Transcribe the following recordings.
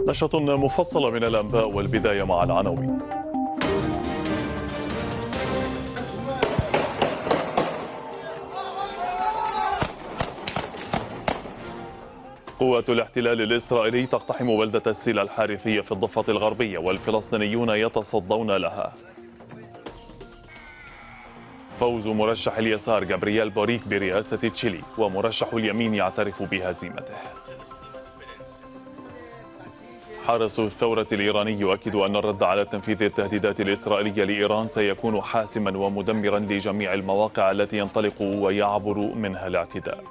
نشرة مفصلة من الأنباء والبداية مع العناوين. قوات الاحتلال الإسرائيلي تقتحم بلدة السيلة الحارثية في الضفة الغربية والفلسطينيون يتصدون لها. فوز مرشح اليسار جابرييل بوريك برئاسة تشيلي ومرشح اليمين يعترف بهزيمته. حرس الثورة الإيراني يؤكد أن الرد على تنفيذ التهديدات الإسرائيلية لإيران سيكون حاسما ومدمرا لجميع المواقع التي ينطلق ويعبر منها الاعتداء.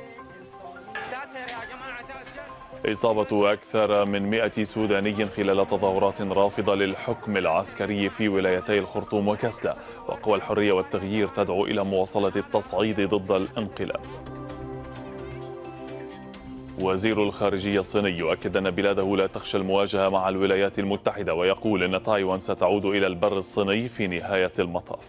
إصابة أكثر من 100 سوداني خلال تظاهرات رافضة للحكم العسكري في ولايتي الخرطوم وكسلا، وقوى الحرية والتغيير تدعو إلى مواصلة التصعيد ضد الانقلاب. وزير الخارجية الصيني يؤكد أن بلاده لا تخشى المواجهة مع الولايات المتحدة، ويقول أن تايوان ستعود إلى البر الصيني في نهاية المطاف.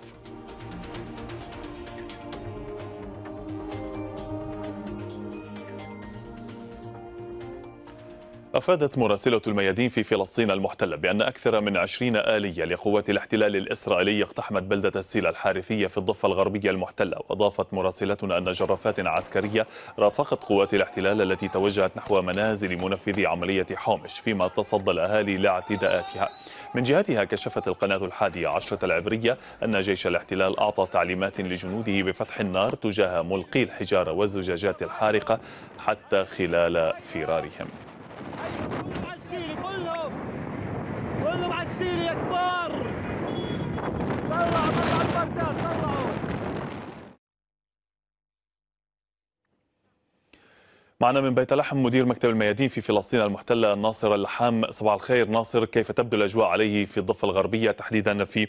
أفادت مراسلة الميادين في فلسطين المحتلة بأن أكثر من 20 آلية لقوات الاحتلال الإسرائيلي اقتحمت بلدة السيلة الحارثية في الضفة الغربية المحتلة. وأضافت مراسلتنا أن جرافات عسكرية رافقت قوات الاحتلال التي توجهت نحو منازل منفذي عملية حومش، فيما تصدى الأهالي لاعتداءاتها. من جهتها كشفت القناة 11 العبرية أن جيش الاحتلال أعطى تعليمات لجنوده بفتح النار تجاه ملقي الحجارة والزجاجات الحارقة حتى خلال فرارهم. كلهم على السيلة، كلهم على السيلة يا كبار. طلعوا البردات، طلعوا. معنا من بيت لحم مدير مكتب الميادين في فلسطين المحتلة ناصر اللحام. صباح الخير ناصر، كيف تبدو الأجواء عليه في الضفة الغربية تحديدا في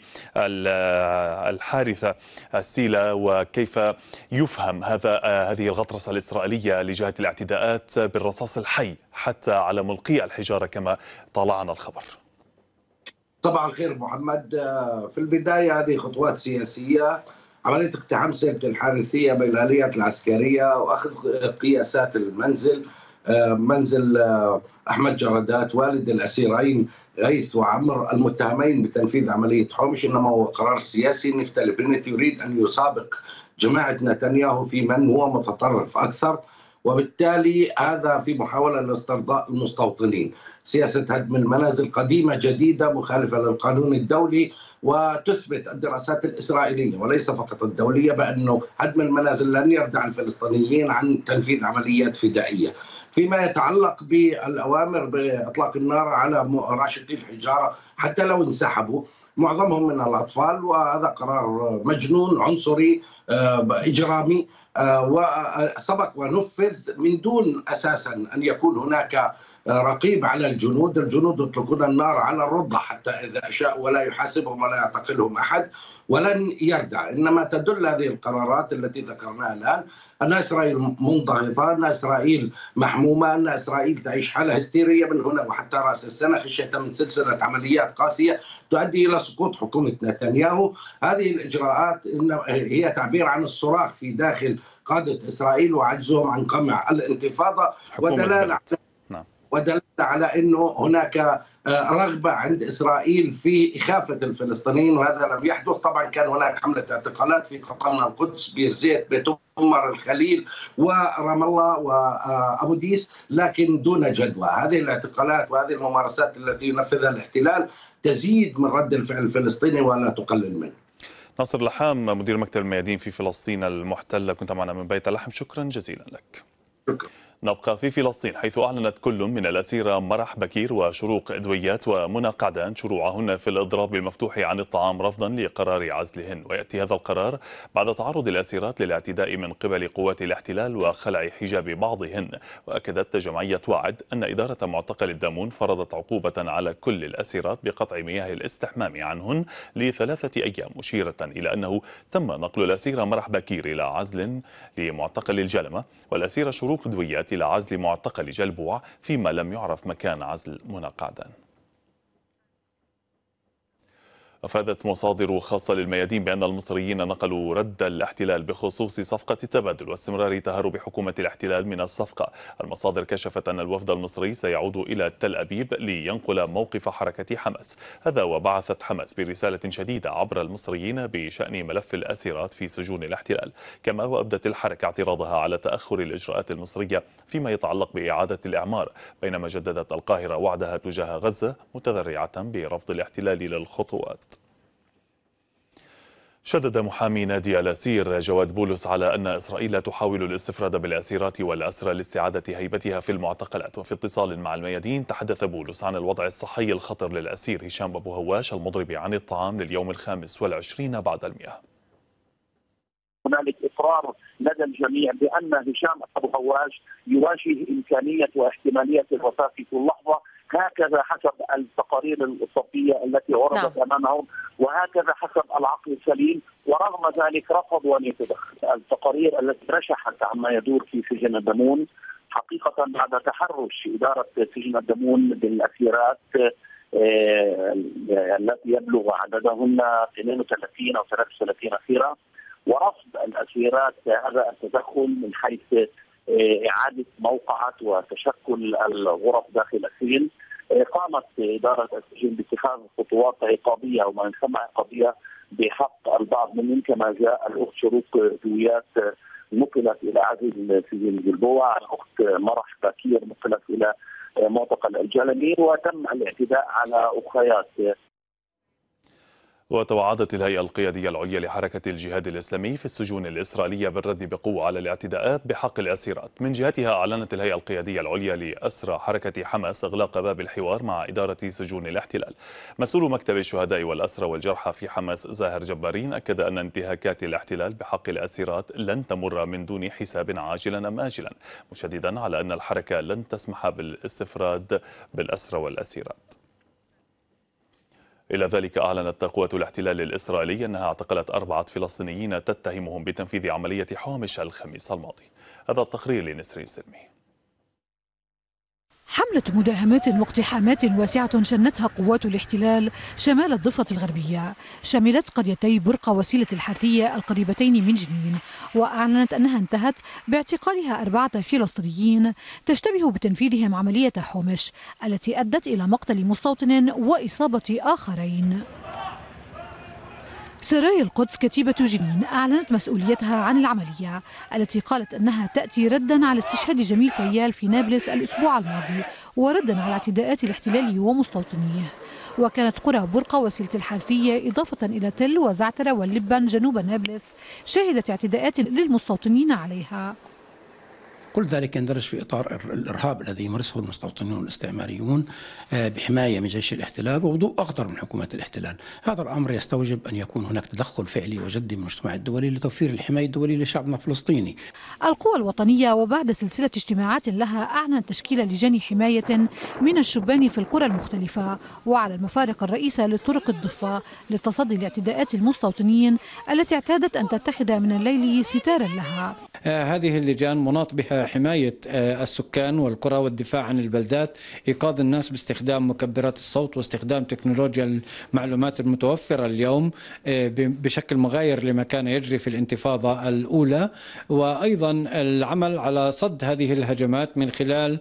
الحارثة السيلة، وكيف يفهم هذه الغطرسة الإسرائيلية لجهة الاعتداءات بالرصاص الحي حتى على ملقي الحجارة كما طالعنا الخبر؟ صباح الخير محمد. في البداية هذه خطوات سياسية، عملية اقتحام سيلة الحارثية بالآليات العسكرية وأخذ قياسات المنزل، منزل أحمد جردات والد الأسيرين غيث وعمر المتهمين بتنفيذ عملية حومش، إنما هو قرار سياسي. نفتالي بنت يريد أن يسابق جماعة نتنياهو في من هو متطرف أكثر، وبالتالي هذا في محاولة لاسترضاء المستوطنين. سياسة هدم المنازل قديمة جديدة مخالفة للقانون الدولي، وتثبت الدراسات الإسرائيلية وليس فقط الدولية بأنه هدم المنازل لن يردع الفلسطينيين عن تنفيذ عمليات فدائية. فيما يتعلق بالأوامر بإطلاق النار على راشقي الحجارة حتى لو انسحبوا، معظمهم من الأطفال، وهذا قرار مجنون عنصري إجرامي، وسبق ونفذ من دون أساسا أن يكون هناك رقيب على الجنود. الجنود يطلقون النار على الرضع حتى إذا شاء، ولا يحاسبهم ولا يعتقلهم أحد ولن يردع. إنما تدل هذه القرارات التي ذكرناها الآن أن إسرائيل منضغطة، أن إسرائيل محمومة، أن إسرائيل تعيش حالة هستيرية من هنا وحتى رأس السنة، خشية من سلسلة عمليات قاسية تؤدي إلى سقوط حكومة نتنياهو. هذه الإجراءات هي تعبير عن الصراخ في داخل قادة إسرائيل وعجزهم عن قمع الانتفاضة، ودلالة على أنه هناك رغبة عند إسرائيل في إخافة الفلسطينيين، وهذا لم يحدث. طبعا كان هناك حملة اعتقالات في قطرنا القدس، بير زيت، بيت عمر، الخليل ورام الله وأبو ديس، لكن دون جدوى. هذه الاعتقالات وهذه الممارسات التي ينفذها الاحتلال تزيد من رد الفعل الفلسطيني ولا تقلل منه. ناصر اللحام مدير مكتب الميادين في فلسطين المحتلة، كنت معنا من بيت لحم، شكرا جزيلا لك. شكرا. نبقى في فلسطين، حيث أعلنت كل من الأسيرة مرح بكير وشروق إدويات ومنى قعدان شروعهن في الإضراب المفتوح عن الطعام رفضا لقرار عزلهن. ويأتي هذا القرار بعد تعرض الأسيرات للاعتداء من قبل قوات الاحتلال وخلع حجاب بعضهن. وأكدت جمعية وعد أن إدارة معتقل الدامون فرضت عقوبة على كل الأسيرات بقطع مياه الاستحمام عنهن ل3 أيام، مشيرة إلى أنه تم نقل الأسيرة مرح بكير إلى عزل لمعتقل الجلمة، والأسيرة شروق إدويات إلى عزل معتقل جلبوع، فيما لم يعرف مكان عزل منى قعدان. أفادت مصادر خاصة للميادين بأن المصريين نقلوا رد الاحتلال بخصوص صفقة التبادل واستمرار تهرب حكومة الاحتلال من الصفقة. المصادر كشفت أن الوفد المصري سيعود إلى تل أبيب لينقل موقف حركة حماس. هذا وبعثت حماس برسالة شديدة عبر المصريين بشأن ملف الأسيرات في سجون الاحتلال، كما وأبدت الحركة اعتراضها على تأخر الإجراءات المصرية فيما يتعلق بإعادة الإعمار، بينما جددت القاهرة وعدها تجاه غزة متذرعة برفض الاحتلال للخطوات. شدد محامي نادي الأسير جواد بولس على أن إسرائيل تحاول الاستفراد بالأسيرات والأسرى لاستعادة هيبتها في المعتقلات. وفي اتصال مع الميادين تحدث بولس عن الوضع الصحي الخطر للأسير هشام أبو هواش المضرب عن الطعام لليوم 25 بعد المئة. هنالك إصرار لدى الجميع بأن هشام أبو هواش يواجه إمكانية واحتمالية الوفاة في كل لحظة، هكذا حسب التقارير الطبية التي عرضت أمامهم، وهكذا حسب العقل السليم. ورغم ذلك رفضوا أن يتدخل. التقارير التي رشحت عما يدور في سجن الدمون حقيقة بعد تحرش إدارة سجن الدمون بالأسيرات التي يبلغ عددهن 32 أو 33 أسيرة، ورفض الأسيرات هذا التدخل من حيث إعادة موقعة وتشكل الغرف داخل السجن. قامت إدارة السجن باتخاذ خطوات عقابية أو ما يسمى عقابية بحق البعض منهم، كما جاء الأخت شروق دويات نقلت إلى عزل سجن جلبوع، الأخت مرح باكير نقلت إلى معتقل الجلمي، وتم الاعتداء على أخريات. وتوعدت الهيئة القيادية العليا لحركة الجهاد الإسلامي في السجون الإسرائيلية بالرد بقوة على الاعتداءات بحق الأسيرات. من جهتها أعلنت الهيئة القيادية العليا لأسرى حركة حماس إغلاق باب الحوار مع إدارة سجون الاحتلال. مسؤول مكتب الشهداء والأسرى والجرحى في حماس زاهر جبارين أكد أن انتهاكات الاحتلال بحق الأسيرات لن تمر من دون حساب عاجلا أم آجلا، مشددا على أن الحركة لن تسمح بالاستفراد بالأسرى والأسيرات. إلى ذلك أعلنت قوات الاحتلال الإسرائيلي أنها اعتقلت 4 فلسطينيين تتهمهم بتنفيذ عملية حومش الخميس الماضي. هذا التقرير لنسرين سلمي. حملة مداهمات واقتحامات واسعة شنتها قوات الاحتلال شمال الضفة الغربية شملت قريتي برقة وسيلة الحارثية القريبتين من جنين، وأعلنت أنها انتهت باعتقالها 4 فلسطينيين تشتبه بتنفيذهم عملية حومش التي أدت إلى مقتل مستوطن وإصابة آخرين. سرايا القدس كتيبة جنين أعلنت مسؤوليتها عن العملية التي قالت أنها تأتي ردا على استشهاد جميل كيال في نابلس الأسبوع الماضي وردا على اعتداءات الاحتلال ومستوطنيه. وكانت قرى برقة وسيلة الحارثية إضافة إلى تل وزعترة واللبن جنوب نابلس شهدت اعتداءات للمستوطنين عليها. كل ذلك يندرج في إطار الإرهاب الذي يمارسه المستوطنون الاستعماريون بحماية من جيش الاحتلال وبضوء أخضر من حكومة الاحتلال. هذا الأمر يستوجب أن يكون هناك تدخل فعلي وجدي من المجتمع الدولي لتوفير الحماية الدولية لشعبنا الفلسطيني. القوى الوطنية وبعد سلسلة اجتماعات لها أعلنت تشكيل لجان حماية من الشبان في القرى المختلفة وعلى المفارق الرئيسة لطرق الضفة للتصدي لاعتداءات المستوطنين التي اعتادت أن تتخذ من الليل ستارا لها. هذه اللجان مناط بها حماية السكان والقرى والدفاع عن البلدات، إيقاظ الناس باستخدام مكبرات الصوت واستخدام تكنولوجيا المعلومات المتوفرة اليوم بشكل مغاير لما كان يجري في الانتفاضة الأولى، وأيضا العمل على صد هذه الهجمات من خلال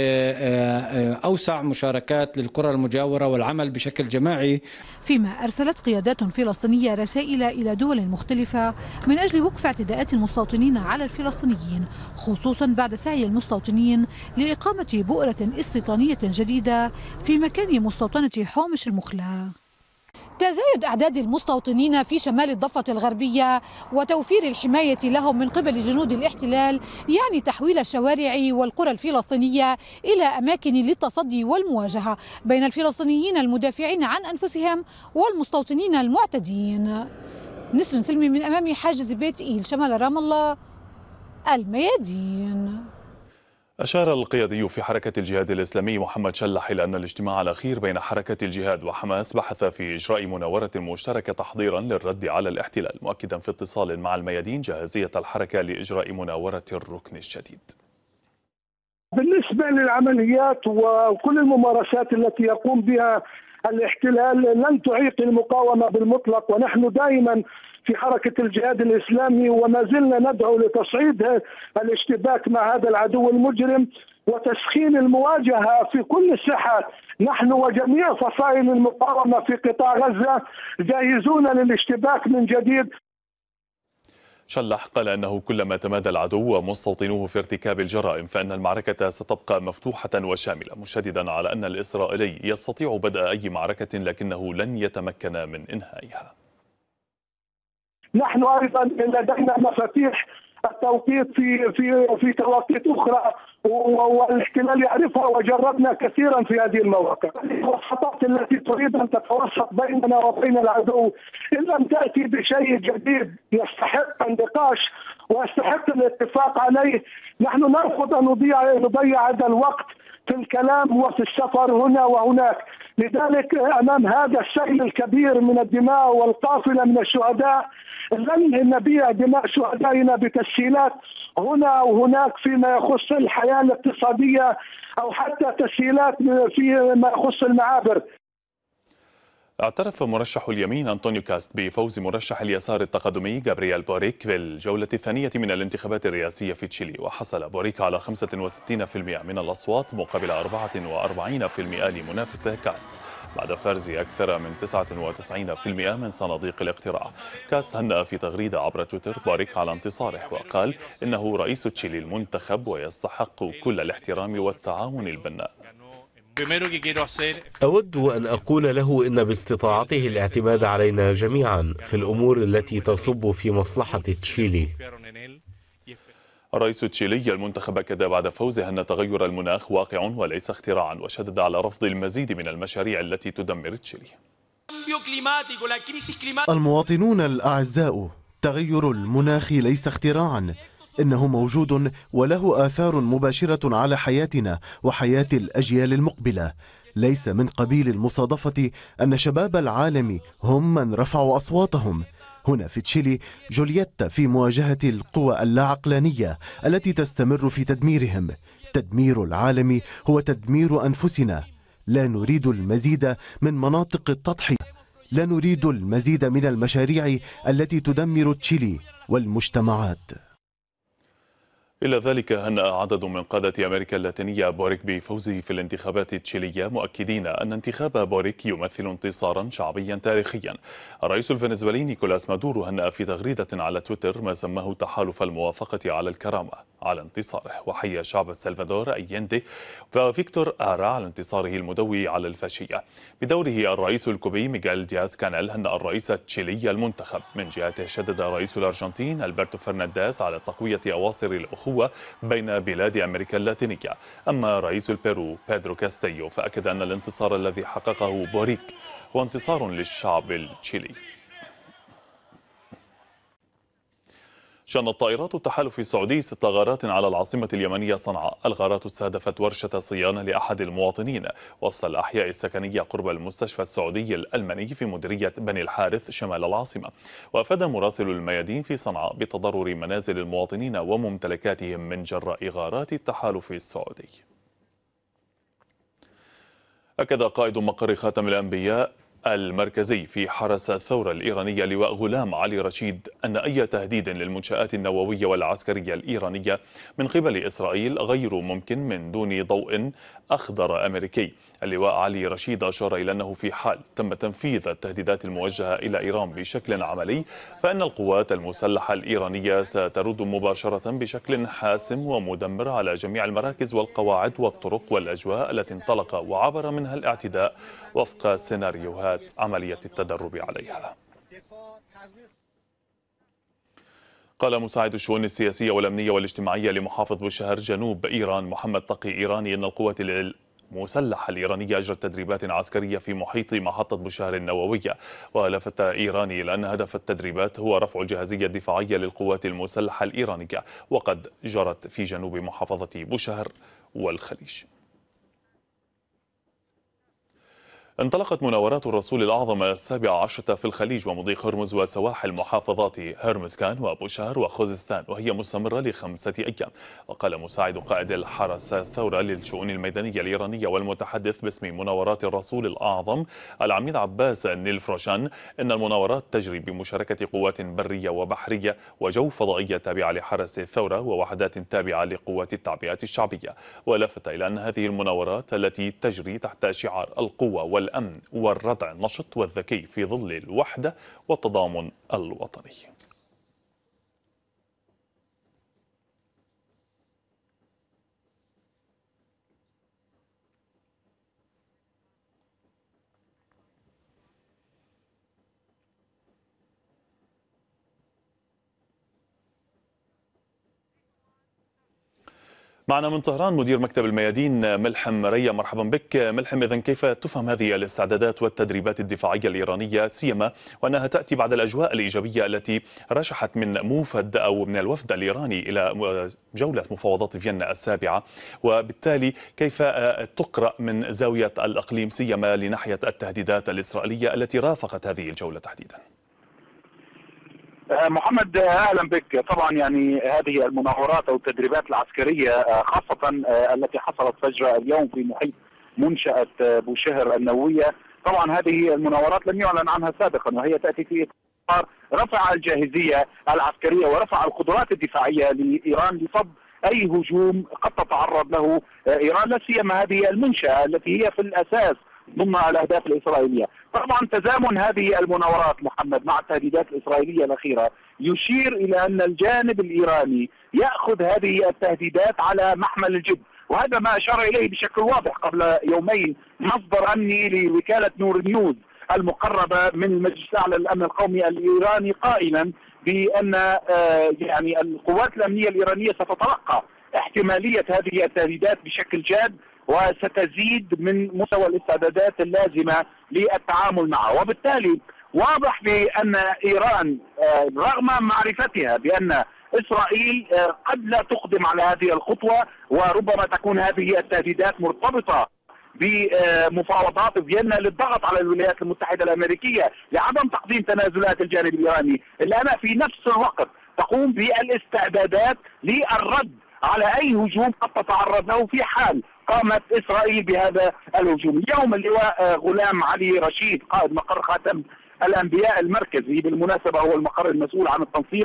أوسع مشاركات للقرى المجاورة والعمل بشكل جماعي. فيما أرسلت قيادات فلسطينية رسائل إلى دول مختلفة من أجل وقف اعتداءات المستوطنين على الفلسطينيين، خصوصا بعد سعي المستوطنين لإقامة بؤرة استيطانية جديدة في مكان مستوطنة حومش المخلى. تزايد أعداد المستوطنين في شمال الضفة الغربية وتوفير الحماية لهم من قبل جنود الاحتلال يعني تحويل الشوارع والقرى الفلسطينية إلى أماكن للتصدي والمواجهة بين الفلسطينيين المدافعين عن أنفسهم والمستوطنين المعتدين. نسرين سلمي من أمام حاجز بيت إيل شمال رام الله، الميادين. أشار القيادي في حركة الجهاد الإسلامي محمد شلح إلى أن الاجتماع الأخير بين حركة الجهاد وحماس بحث في إجراء مناورة مشتركة تحضيرا للرد على الاحتلال، مؤكدا في اتصال مع الميادين جاهزية الحركة لإجراء مناورة الركن الجديد. بالنسبة للعمليات وكل الممارسات التي يقوم بها الاحتلال لن تعيق المقاومة بالمطلق، ونحن دائما في حركة الجهاد الإسلامي وما زلنا ندعو لتصعيد الاشتباك مع هذا العدو المجرم وتسخين المواجهة في كل الساحات. نحن وجميع فصائل المقاومة في قطاع غزة جاهزون للاشتباك من جديد. شلح قال أنه كلما تمادى العدو ومستوطنوه في ارتكاب الجرائم فإن المعركة ستبقى مفتوحة وشاملة، مشددا على أن الإسرائيلي يستطيع بدء أي معركة لكنه لن يتمكن من إنهائها. نحن أيضا لدينا مفاتيح التوقيت في توقيت أخرى والاحتلال يعرفها، وجربنا كثيرا في هذه المواقع. الوساطات التي تريد أن تتوسط بيننا وبين العدو إن لم تأتي بشيء جديد يستحق النقاش ويستحق الاتفاق عليه، نحن نرفض أن نضيع هذا الوقت في الكلام وفي السفر هنا وهناك. لذلك أمام هذا السيل الكبير من الدماء والقافلة من الشهداء لن نبيع دماء شهدائنا بتسهيلات هنا وهناك فيما يخص الحياة الاقتصادية أو حتى تسهيلات فيما يخص المعابر. اعترف مرشح اليمين أنطونيو كاست بفوز مرشح اليسار التقدمي جابرييل بوريك في الجولة الثانية من الانتخابات الرئاسية في تشيلي، وحصل بوريك على 65% من الأصوات مقابل 44% لمنافسه كاست بعد فرز أكثر من 99% من صناديق الاقتراع. كاست هنأ في تغريدة عبر تويتر بوريك على انتصاره وقال إنه رئيس تشيلي المنتخب ويستحق كل الاحترام والتعاون البناء. أود أن أقول له إن باستطاعته الاعتماد علينا جميعا في الأمور التي تصب في مصلحة تشيلي. الرئيس التشيلي المنتخب أكد بعد فوزه أن تغير المناخ واقع وليس اختراعا، وشدد على رفض المزيد من المشاريع التي تدمر تشيلي. المواطنون الأعزاء، تغير المناخ ليس اختراعا، إنه موجود وله آثار مباشرة على حياتنا وحياة الأجيال المقبلة. ليس من قبيل المصادفة أن شباب العالم هم من رفعوا أصواتهم. هنا في تشيلي جولييتا في مواجهة القوى اللاعقلانية التي تستمر في تدميرهم. تدمير العالم هو تدمير أنفسنا. لا نريد المزيد من مناطق التضحية، لا نريد المزيد من المشاريع التي تدمر تشيلي والمجتمعات. إلى ذلك هنأ عدد من قادة أمريكا اللاتينية بوريك بفوزه في الانتخابات التشيلية، مؤكدين أن انتخاب بوريك يمثل انتصارا شعبيا تاريخيا. الرئيس الفنزويلي نيكولاس مادورو هنأ في تغريدة على تويتر ما سماه تحالف الموافقة على الكرامة على انتصاره، وحيا شعب السلفادور أيندي وفيكتور آرا على انتصاره المدوي على الفاشية. بدوره الرئيس الكوبي ميغيل دياز كانيل هنأ الرئيس التشيلي المنتخب. من جهته شدد رئيس الأرجنتين ألبرتو فرنانديز على تقوية أواصر الأخوة بين بلاد أمريكا اللاتينية. أما رئيس البيرو بيدرو كاستيو فأكد أن الانتصار الذي حققه بوريك هو انتصار للشعب التشيلي. شنت طائرات التحالف السعودي 6 غارات على العاصمة اليمنية صنعاء. الغارات استهدفت ورشة صيانة لأحد المواطنين وسط الأحياء السكنية قرب المستشفى السعودي الألماني في مديرية بني الحارث شمال العاصمة. وأفاد مراسل الميادين في صنعاء بتضرر منازل المواطنين وممتلكاتهم من جراء غارات التحالف السعودي. أكد قائد مقر خاتم الأنبياء المركزي في حرس الثورة الإيرانية لواء غلام علي رشيد أن أي تهديد للمنشآت النووية والعسكرية الإيرانية من قبل إسرائيل غير ممكن من دون ضوء أخضر أمريكي. اللواء علي رشيد أشار إلى أنه في حال تم تنفيذ التهديدات الموجهة إلى إيران بشكل عملي فإن القوات المسلحة الإيرانية سترد مباشرة بشكل حاسم ومدمر على جميع المراكز والقواعد والطرق والأجواء التي انطلق وعبر منها الاعتداء وفق سيناريوهات عملية التدرب عليها. قال مساعد الشؤون السياسية والأمنية والاجتماعية لمحافظ بوشهر جنوب إيران محمد تقي إيراني أن القوات المسلحة الإيرانية أجرت تدريبات عسكرية في محيط محطة بوشهر النووية. ولفت إيراني إلى أن هدف التدريبات هو رفع الجاهزية الدفاعية للقوات المسلحة الإيرانية وقد جرت في جنوب محافظة بوشهر والخليج. انطلقت مناورات الرسول الأعظم 17 في الخليج ومضيق هرمز وسواحل محافظات هرمزكان وبوشهر وخوزستان، وهي مستمرة ل5 أيام. وقال مساعد قائد الحرس الثورة للشؤون الميدانية الإيرانية والمتحدث باسم مناورات الرسول الأعظم العميد عباس نيلفروشان إن المناورات تجري بمشاركة قوات برية وبحرية وجو فضائية تابعة لحرس الثورة ووحدات تابعة لقوات التعبئة الشعبية. ولفت إلى أن هذه المناورات التي تجري تحت شعار القوة والأمن والردع النشط والذكي في ظل الوحدة والتضامن الوطني. معنا من طهران مدير مكتب الميادين ملحم ريا، مرحبا بك ملحم. إذن كيف تفهم هذه الاستعدادات والتدريبات الدفاعية الإيرانية، سيما وأنها تأتي بعد الأجواء الإيجابية التي رشحت من موفد أو من الوفد الإيراني إلى جولة مفاوضات فيينا السابعة، وبالتالي كيف تقرأ من زاوية الإقليم سيما لناحية التهديدات الإسرائيلية التي رافقت هذه الجولة تحديدا؟ محمد اهلا بك. طبعا يعني هذه المناورات او التدريبات العسكريه خاصه التي حصلت فجر اليوم في محيط منشاه بوشهر النوويه، طبعا هذه المناورات لم يعلن عنها سابقا، وهي تاتي في اطار رفع الجاهزيه العسكريه ورفع القدرات الدفاعيه لايران لصد اي هجوم قد تتعرض له ايران، لا سيما هذه المنشاه التي هي في الاساس ضمن الاهداف الاسرائيليه. طبعا تزامن هذه المناورات محمد مع التهديدات الاسرائيليه الاخيره يشير الى ان الجانب الايراني ياخذ هذه التهديدات على محمل الجد، وهذا ما اشار اليه بشكل واضح قبل يومين مصدر امني لوكاله نور نيوز المقربه من المجلس الاعلى للامن القومي الايراني، قائلا بان يعني القوات الامنيه الايرانيه ستتلقى احتماليه هذه التهديدات بشكل جاد وستزيد من مستوى الاستعدادات اللازمه للتعامل معها. وبالتالي واضح بان ايران رغم معرفتها بان اسرائيل قد لا تقدم على هذه الخطوه، وربما تكون هذه التهديدات مرتبطه بمفاوضات فيينا للضغط على الولايات المتحده الامريكيه لعدم تقديم تنازلات الجانب الايراني، الا انها في نفس الوقت تقوم بالاستعدادات للرد على اي هجوم قد تتعرض له في حال قامت اسرائيل بهذا الهجوم. اليوم اللواء غلام علي رشيد قائد مقر خاتم الانبياء المركزي، بالمناسبه هو المقر المسؤول عن التنسيق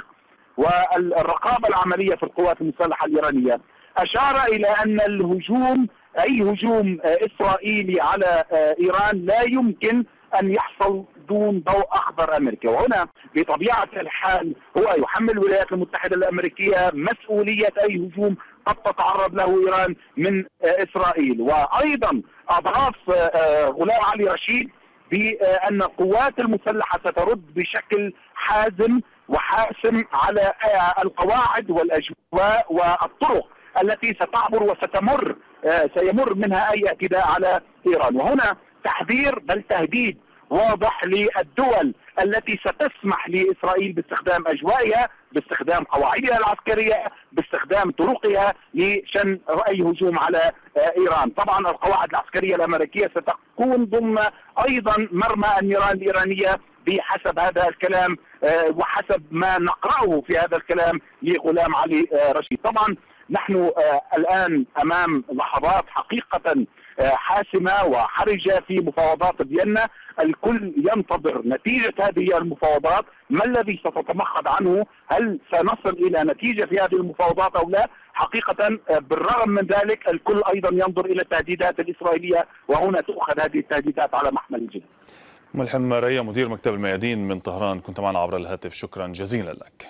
والرقابه العمليه في القوات المسلحه الايرانيه، اشار الى ان الهجوم اي هجوم اسرائيلي على ايران لا يمكن ان يحصل دون ضوء اخضر امريكا، وهنا بطبيعه الحال هو يحمل الولايات المتحده الامريكيه مسؤوليه اي هجوم قد تتعرض له ايران من اسرائيل. وايضا اضاف غلام علي رشيد بان القوات المسلحه سترد بشكل حازم وحاسم على القواعد والاجواء والطرق التي ستعبر وستمر سيمر منها اي اعتداء على ايران. وهنا تحذير بل تهديد واضح للدول التي ستسمح لإسرائيل باستخدام أجوائها، باستخدام قواعدها العسكرية، باستخدام طرقها لشن أي هجوم على إيران. طبعا القواعد العسكرية الأمريكية ستكون ضمن أيضا مرمى النيران الإيرانية بحسب هذا الكلام وحسب ما نقرأه في هذا الكلام لغلام علي رشيد. طبعا نحن الآن أمام لحظات حقيقة حاسمة وحرجة في مفاوضات فيينا، الكل ينتظر نتيجة هذه المفاوضات، ما الذي ستتمخض عنه، هل سنصل إلى نتيجة في هذه المفاوضات أو لا. حقيقة بالرغم من ذلك الكل أيضا ينظر إلى التهديدات الإسرائيلية، وهنا تؤخذ هذه التهديدات على محمل الجد. ملحم ريا مدير مكتب الميادين من طهران، كنت معنا عبر الهاتف، شكرا جزيلا لك.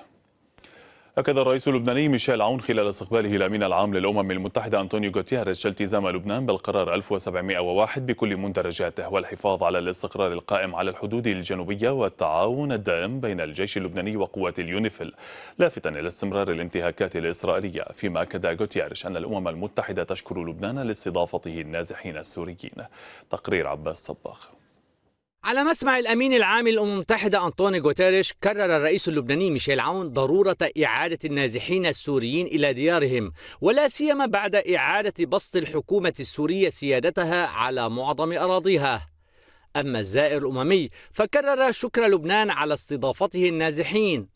أكد الرئيس اللبناني ميشيل عون خلال استقباله الأمين العام للأمم المتحدة أنطونيو غوتيريش التزام لبنان بالقرار 1701 بكل مندرجاته والحفاظ على الاستقرار القائم على الحدود الجنوبية والتعاون الدائم بين الجيش اللبناني وقوات اليونيفيل، لافتا إلى استمرار الانتهاكات الإسرائيلية. فيما أكد غوتيريش أن الأمم المتحدة تشكر لبنان لاستضافته النازحين السوريين. تقرير عباس صباغ. على مسمع الأمين العام للأمم المتحدة أنطونيو غوتيريش، كرر الرئيس اللبناني ميشيل عون ضرورة إعادة النازحين السوريين إلى ديارهم، ولا سيما بعد إعادة بسط الحكومة السورية سيادتها على معظم أراضيها. أما الزائر الأممي فكرر شكر لبنان على استضافته النازحين.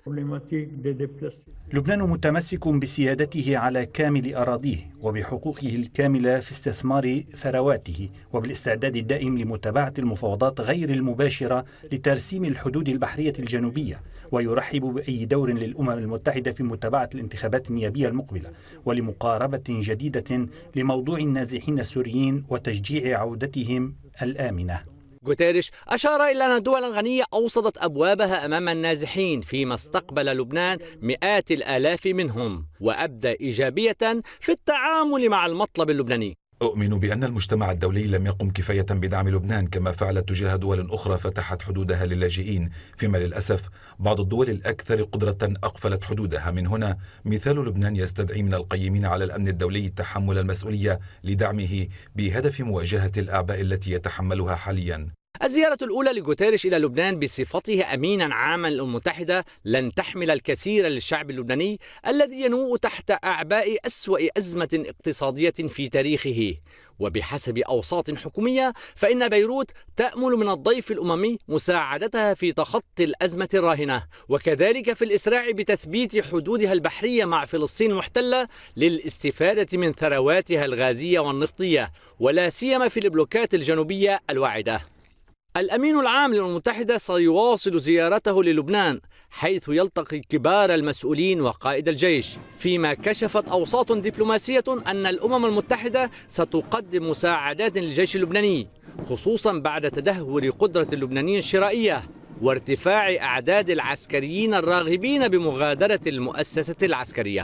لبنان متمسك بسيادته على كامل أراضيه وبحقوقه الكاملة في استثمار ثرواته وبالاستعداد الدائم لمتابعة المفاوضات غير المباشرة لترسيم الحدود البحرية الجنوبية، ويرحب بأي دور للأمم المتحدة في متابعة الانتخابات النيابية المقبلة ولمقاربة جديدة لموضوع النازحين السوريين وتشجيع عودتهم الآمنة. غوتيريش أشار إلى أن الدول الغنية أوصدت أبوابها أمام النازحين فيما استقبل لبنان مئات الآلاف منهم، وأبدى إيجابية في التعامل مع المطلب اللبناني. أؤمن بأن المجتمع الدولي لم يقم كفاية بدعم لبنان كما فعلت تجاه دول أخرى فتحت حدودها للاجئين، فيما للأسف بعض الدول الأكثر قدرة أقفلت حدودها. من هنا مثال لبنان يستدعي من القيمين على الأمن الدولي تحمل المسؤولية لدعمه بهدف مواجهة الأعباء التي يتحملها حاليا. الزيارة الأولى لغوتيريش إلى لبنان بصفته أمينا عاما للأمم المتحدة لن تحمل الكثير للشعب اللبناني الذي ينوء تحت أعباء أسوأ أزمة اقتصادية في تاريخه. وبحسب أوساط حكومية فإن بيروت تأمل من الضيف الأممي مساعدتها في تخطي الأزمة الراهنة، وكذلك في الإسراع بتثبيت حدودها البحرية مع فلسطين المحتلة للاستفادة من ثرواتها الغازية والنفطية، ولا سيما في البلوكات الجنوبية الواعدة. الأمين العام للأمم المتحدة سيواصل زيارته للبنان حيث يلتقي كبار المسؤولين وقائد الجيش، فيما كشفت أوساط دبلوماسية أن الأمم المتحدة ستقدم مساعدات للجيش اللبناني، خصوصا بعد تدهور قدرة اللبنانيين الشرائية وارتفاع أعداد العسكريين الراغبين بمغادرة المؤسسة العسكرية.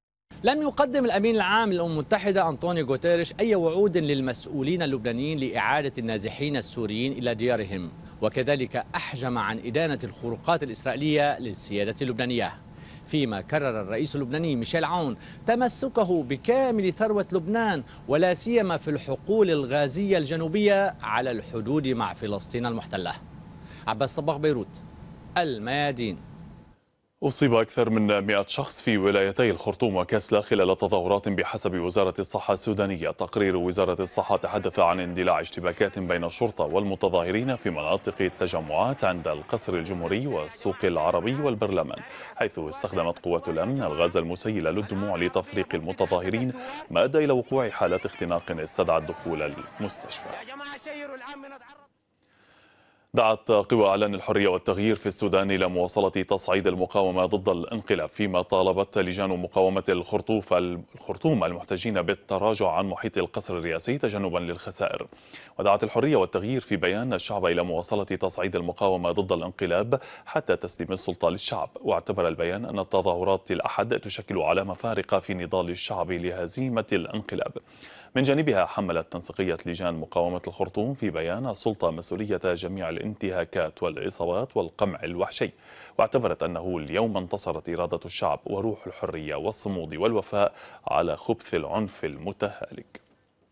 لم يقدم الأمين العام للأمم المتحدة أنطونيو غوتيريش أي وعود للمسؤولين اللبنانيين لإعادة النازحين السوريين إلى ديارهم، وكذلك أحجم عن إدانة الخروقات الإسرائيلية للسيادة اللبنانية، فيما كرر الرئيس اللبناني ميشيل عون تمسكه بكامل ثروة لبنان ولا سيما في الحقول الغازية الجنوبية على الحدود مع فلسطين المحتلة. عباس صباغ، بيروت، الميادين. أصيب أكثر من 100 شخص في ولايتي الخرطوم وكسلا خلال تظاهرات بحسب وزارة الصحة السودانية. تقرير وزارة الصحة تحدث عن اندلاع اشتباكات بين الشرطة والمتظاهرين في مناطق التجمعات عند القصر الجمهوري والسوق العربي والبرلمان، حيث استخدمت قوات الأمن الغاز المسيل للدموع لتفريق المتظاهرين، ما أدى إلى وقوع حالات اختناق استدعت دخول المستشفى. دعت قوى إعلان الحرية والتغيير في السودان إلى مواصلة تصعيد المقاومة ضد الانقلاب، فيما طالبت لجان مقاومة الخرطوم المحتجين بالتراجع عن محيط القصر الرئاسي تجنبا للخسائر. ودعت الحرية والتغيير في بيان الشعب إلى مواصلة تصعيد المقاومة ضد الانقلاب حتى تسليم السلطة للشعب. واعتبر البيان أن التظاهرات الأحد تشكل علامة فارقة في نضال الشعب لهزيمة الانقلاب. من جانبها حملت تنسيقية لجان مقاومة الخرطوم في بيان السلطة مسؤولية جميع الانتهاكات والإصابات والقمع الوحشي، واعتبرت أنه اليوم انتصرت إرادة الشعب وروح الحرية والصمود والوفاء على خبث العنف المتهالك.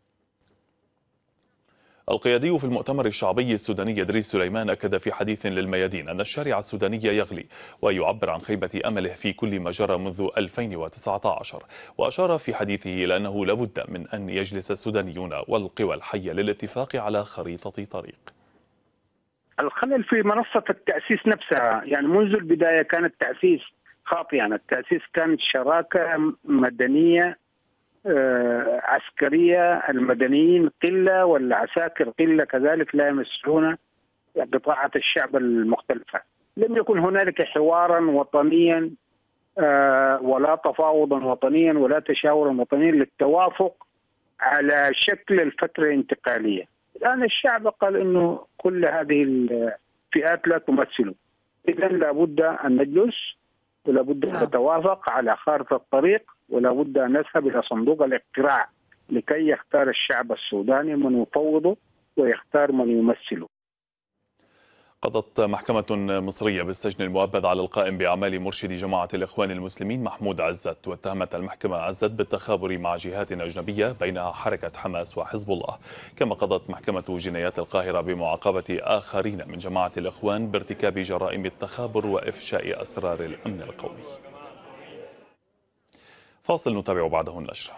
القيادي في المؤتمر الشعبي السوداني إدريس سليمان أكد في حديث للميادين أن الشارع السوداني يغلي، ويعبر عن خيبة أمله في كل ما جرى منذ 2019. وأشار في حديثه إلى أنه لابد من أن يجلس السودانيون والقوى الحية للاتفاق على خريطة طريق. الخلل في منصة التأسيس نفسها، يعني منذ البداية كان التأسيس خاطئا. التأسيس كانت شراكة مدنية عسكرية، المدنيين قلة والعساكر قلة كذلك لا يمثلون قطاعات الشعب المختلفة. لم يكن هنالك حوارا وطنيا ولا تفاوضا وطنيا ولا تشاورا وطنيا للتوافق على شكل الفترة الانتقالية. الآن الشعب قال إنه كل هذه الفئات لا تمثله، إذن لابد أن نجلس ولابد أن نتوافق على خارطة الطريق، ولابد أن نذهب إلى صندوق الاقتراع لكي يختار الشعب السوداني من يفوضه ويختار من يمثله. قضت محكمة مصرية بالسجن المؤبد على القائم بأعمال مرشد جماعة الإخوان المسلمين محمود عزت، واتهمت المحكمة عزت بالتخابر مع جهات أجنبية بينها حركة حماس وحزب الله. كما قضت محكمة جنايات القاهرة بمعاقبة آخرين من جماعة الإخوان بارتكاب جرائم التخابر وإفشاء أسرار الأمن القومي. فاصل نتابع بعده النشرة.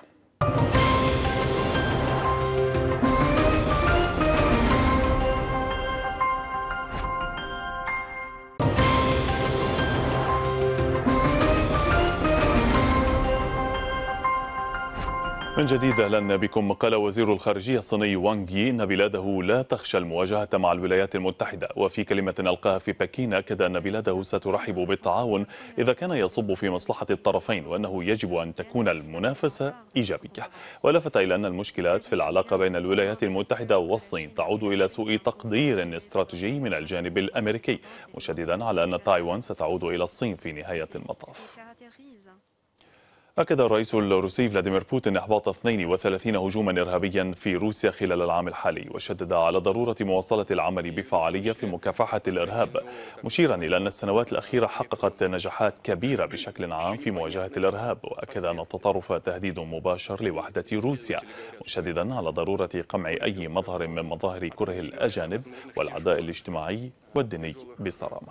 من جديد أهلا بكم. قال وزير الخارجية الصيني وانغ يي أن بلاده لا تخشى المواجهة مع الولايات المتحدة، وفي كلمة ألقاها في بكين أكد أن بلاده سترحب بالتعاون إذا كان يصب في مصلحة الطرفين، وأنه يجب أن تكون المنافسة إيجابية. ولفت إلى أن المشكلات في العلاقة بين الولايات المتحدة والصين تعود إلى سوء تقدير استراتيجي من الجانب الأمريكي، مشددا على أن تايوان ستعود إلى الصين في نهاية المطاف. أكد الرئيس الروسي فلاديمير بوتين إحباط 32 هجوما إرهابيا في روسيا خلال العام الحالي، وشدد على ضرورة مواصلة العمل بفعالية في مكافحة الإرهاب، مشيرا إلى أن السنوات الأخيرة حققت نجاحات كبيرة بشكل عام في مواجهة الإرهاب، وأكد أن التطرف تهديد مباشر لوحدة روسيا، مشددا على ضرورة قمع أي مظهر من مظاهر كره الأجانب والعداء الاجتماعي والديني بصرامة.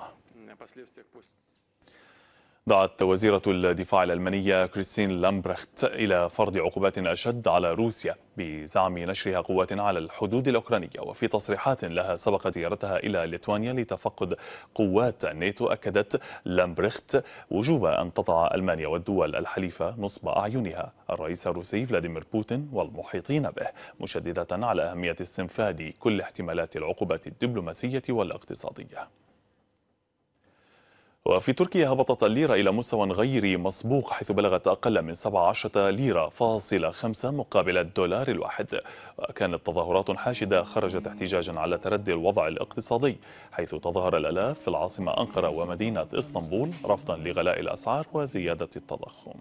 دعت وزيرة الدفاع الألمانية كريستين لامبرخت إلى فرض عقوبات أشد على روسيا بزعم نشرها قوات على الحدود الأوكرانية، وفي تصريحات لها سبق زيارتها إلى ليتوانيا لتفقد قوات الناتو، أكدت لامبرخت وجوب أن تضع ألمانيا والدول الحليفة نصب أعينها الرئيس الروسي فلاديمير بوتين والمحيطين به، مشددة على أهمية استنفاذ كل احتمالات العقوبات الدبلوماسية والاقتصادية. وفي تركيا هبطت الليرة إلى مستوى غير مسبوق، حيث بلغت أقل من 17 ليرة فاصلة 5 مقابل الدولار الواحد. وكانت تظاهرات حاشدة خرجت احتجاجا على تردي الوضع الاقتصادي، حيث تظاهر الآلاف في العاصمة أنقرة ومدينة إسطنبول رفضا لغلاء الأسعار وزيادة التضخم.